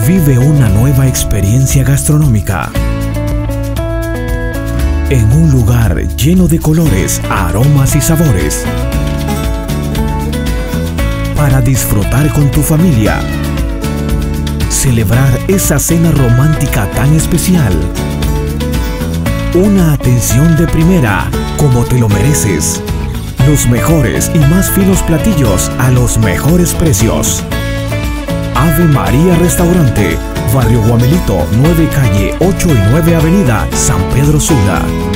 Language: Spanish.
Vive una nueva experiencia gastronómica en un lugar lleno de colores, aromas y sabores para disfrutar con tu familia. Celebrar esa cena romántica tan especial. Una atención de primera, como te lo mereces. Los mejores y más finos platillos a los mejores precios. Ave María Restaurante, Barrio Guamelito, 9 Calle 8 y 9 Avenida, San Pedro Sula.